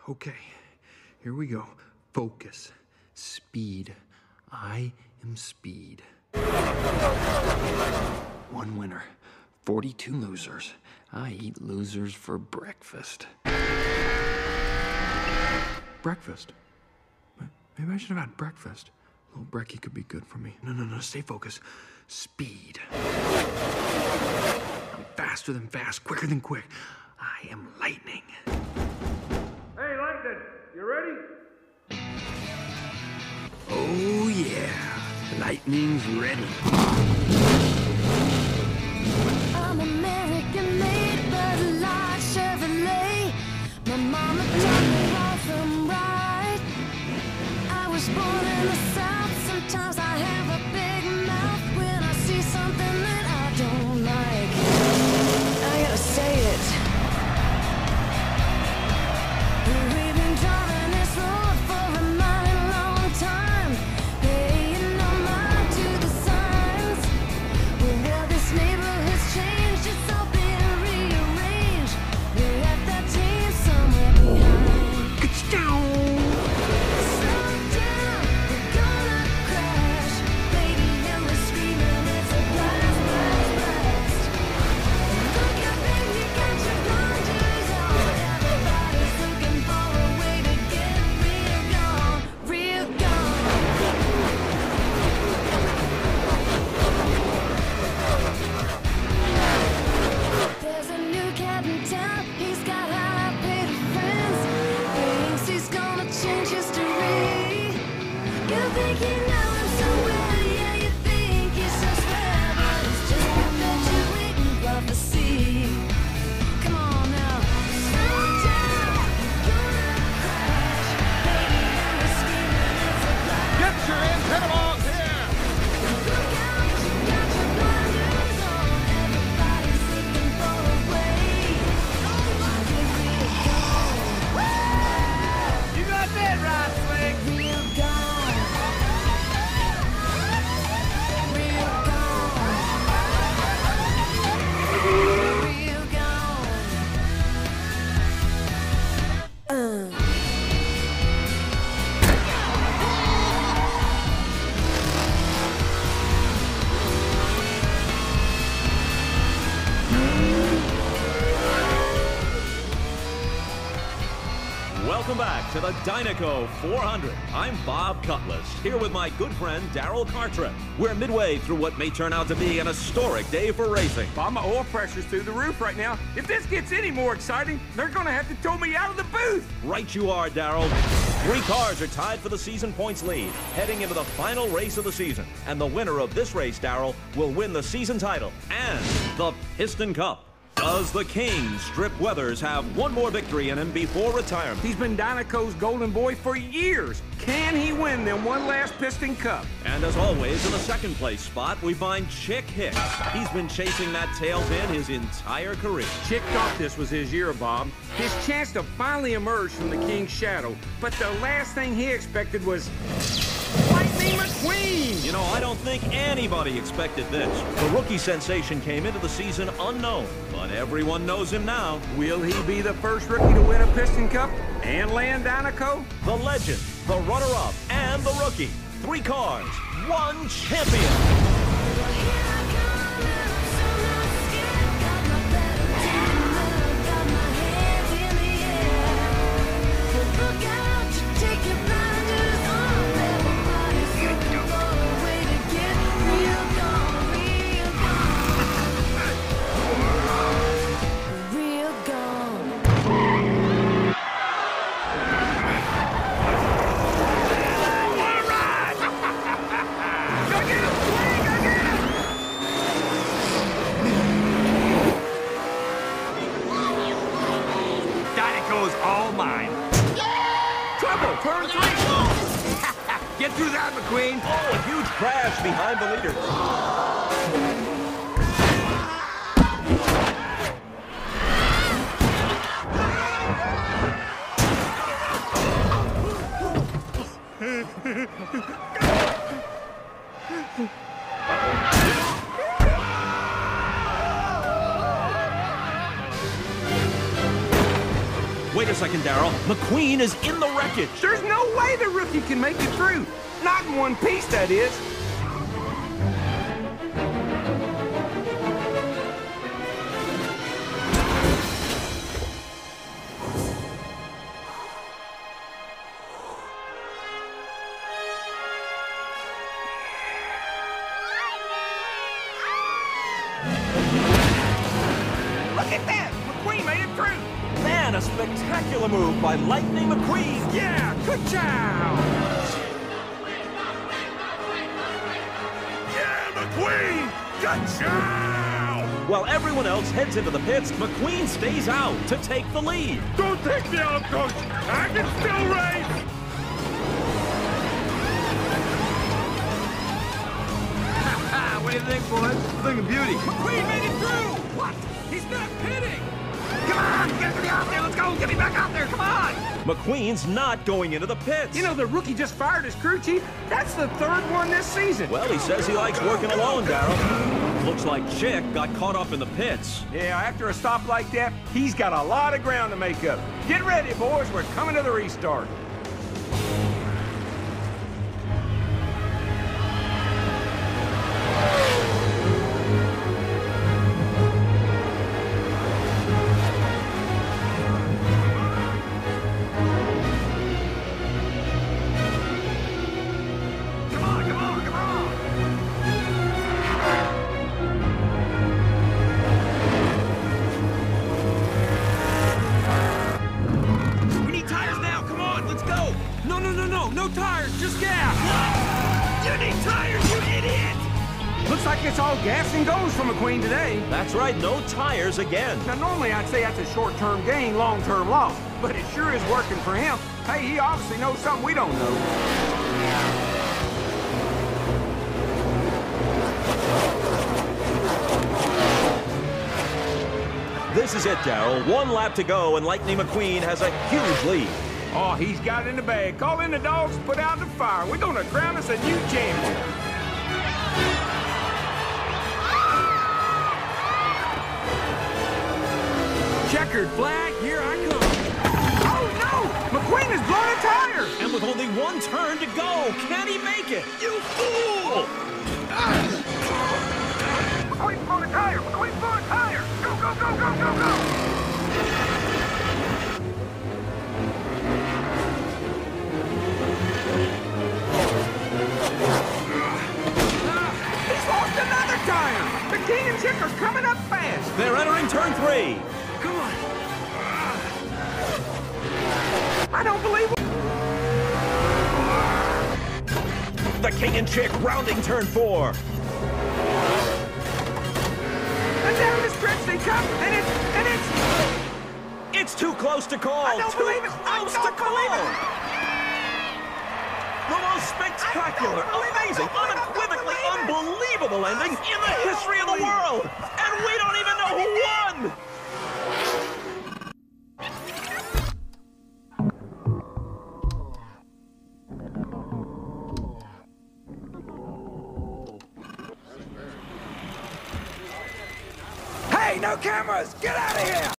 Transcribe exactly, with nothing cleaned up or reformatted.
Okay, here we go. Focus. Speed. I am speed. One winner. forty-two losers. I eat losers for breakfast. Breakfast? Maybe I should have had breakfast. A little brekkie could be good for me. No, no, no, stay focused. Speed. I'm faster than fast, quicker than quick. I am lightning. Hey, Lightning, you ready? Oh, yeah. Lightning's ready. I'm American made, but like Chevrolet. My mama taught me wrong from right. I was born in the South. Sometimes I have a big mouth when I see something that I don't like. I gotta say it. We've been driving this road for a mighty long time, paying no mind to the signs. Well, this neighborhood's changed, it's all been rearranged. We left that team somewhere behind. Ka-chow! Slow down, we're gonna crash. Baby, and we're screaming, it's a blast, blast, blast. Look out, baby, you got your blinders on. Everybody's looking for a way to get real gone, real gone. There's a new cat in town, he's got high-paid friends. Thinks he's gonna change history. You think you know him so well, yeah, you think he's so swell, but it's just perpetuating prophecy. Come on now, slow down, gonna crash. Baby, and we're screaming, it's a blast. Get your antenna off here! Look out, you got your blinders on. Everybody's looking for a way. Get real gone, You got that right, Slick! real gone, real gone, real gone. Uh. Welcome back to the Dinoco four hundred. I'm Bob Cutlass, here with my good friend Daryl Cartwright. We're midway through what may turn out to be an historic day for racing. Bob, my oil pressure's through the roof right now. If this gets any more exciting, they're gonna have to tow me out of the booth! Right you are, Daryl. Three cars are tied for the season points lead, heading into the final race of the season. And the winner of this race, Daryl, will win the season title and the Piston Cup. Does the King, Strip Weathers, have one more victory in him before retirement? He's been Dinoco's golden boy for years. Can he win them one last Piston Cup? And as always, in the second place spot, we find Chick Hicks. He's been chasing that tail pin his entire career. Chick thought this was his year, Bob. His chance to finally emerge from the King's shadow. But the last thing he expected was Lightning McQueen! You know, I don't think anybody expected this. The rookie sensation came into the season unknown, but everyone knows him now. Will he be the first rookie to win a Piston Cup and land Dinoco? The legend, the runner-up, and the rookie. Three cars, one champion. All mine. Trouble, turn three. Get through that, McQueen. Oh, a huge crash behind the leaders. Wait a second, Daryl. McQueen is in the wreckage. There's no way the rookie can make it through. Not in one piece, that is. Look at that! McQueen made it through! Man, a spectacular move by Lightning McQueen. Yeah, good job! Yeah, McQueen! Good job! While everyone else heads into the pits, McQueen stays out to take the lead. Don't take me out, Coach! I can still race! What do you think, boys? Thing of beauty. McQueen made it through! What? He's not pitting! Come on! Get me out there! Let's go! Get me back out there! Come on! McQueen's not going into the pits. You know, the rookie just fired his crew chief. That's the third one this season. Well, he says he likes working alone, Daryl. Looks like Chick got caught up in the pits. Yeah, after a stop like that, he's got a lot of ground to make up. Get ready, boys. We're coming to the restart. Come on! Come on! Come on! We need tires now. Come on, let's go. No, no, no, no. No tires, just gas. You need tires, you idiot! Looks like it's all gas and goes for McQueen today. That's right, no tires again. Now, normally I'd say that's a short-term gain, long-term loss, but it sure is working for him. Hey, he obviously knows something we don't know. This is it, Daryl. One lap to go, and Lightning McQueen has a huge lead. Oh, he's got it in the bag. Call in the dogs, put out the fire. We're gonna crown us a new champion. Checkered flag, here I come. Oh, no! McQueen has blown a tire! And with only one turn to go, can he make it? You fool! McQueen's blown a tire! McQueen's blown a tire! Go, go, go, go, go, go! He's lost another tire! The King and Chick are coming up fast! They're entering turn three. Come on! I don't believe it! The King and Chick rounding turn four. And down the stretch they come, and it's, and it's... It's too close to call. I don't too believe it! I close don't to believe call. it! The most spectacular, amazing, unequivocally unbelievable ending in the history of the world. And we don't even know who won. Hey, no cameras! Get out of here!